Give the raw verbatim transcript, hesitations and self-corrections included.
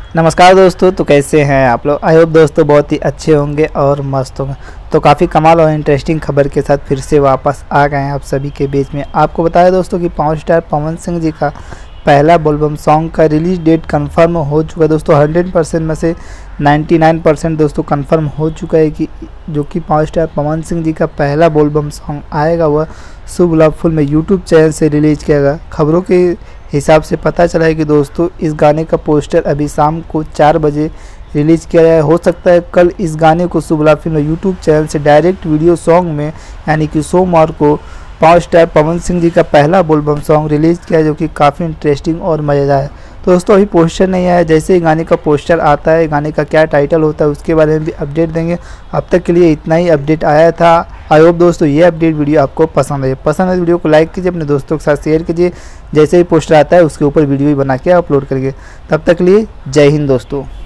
नमस्कार दोस्तों, तो कैसे हैं आप लोग। आई होप दोस्तों बहुत ही अच्छे होंगे और मस्त होंगे। तो काफ़ी कमाल और इंटरेस्टिंग खबर के साथ फिर से वापस आ गए हैं आप सभी के बीच में। आपको बताया दोस्तों कि पावर स्टार पवन सिंह जी का पहला बोलबम सॉन्ग का रिलीज डेट कंफर्म हो चुका है दोस्तों। हंड्रेड परसेंट में से निन्यानवे परसेंट दोस्तों कंफर्म हो चुका है कि जो कि पावर स्टार पवन सिंह जी का पहला बोलबम सॉन्ग आएगा वह शुभ लाभ फुल में यूट्यूब चैनल से रिलीज किया गया। खबरों के हिसाब से पता चला है कि दोस्तों इस गाने का पोस्टर अभी शाम को चार बजे रिलीज़ किया जाए। हो सकता है कल इस गाने को Shubh Labh film YouTube channel से डायरेक्ट वीडियो सॉन्ग में यानी कि सोमवार को पावर स्टार पवन सिंह जी का पहला बोलबम सॉन्ग रिलीज़ किया, जो कि काफ़ी इंटरेस्टिंग और मज़ेदार है। तो दोस्तों अभी पोस्टर नहीं आया, जैसे ही गाने का पोस्टर आता है, गाने का क्या टाइटल होता है उसके बारे में भी अपडेट देंगे। अब तक के लिए इतना ही अपडेट आया था। आई होप दोस्तों ये अपडेट वीडियो आपको पसंद है। पसंद है वीडियो को लाइक कीजिए, अपने दोस्तों के साथ शेयर कीजिए। जैसे ही पोस्टर आता है उसके ऊपर वीडियो भी बना के अपलोड करिए। तब तक के लिए जय हिंद दोस्तों।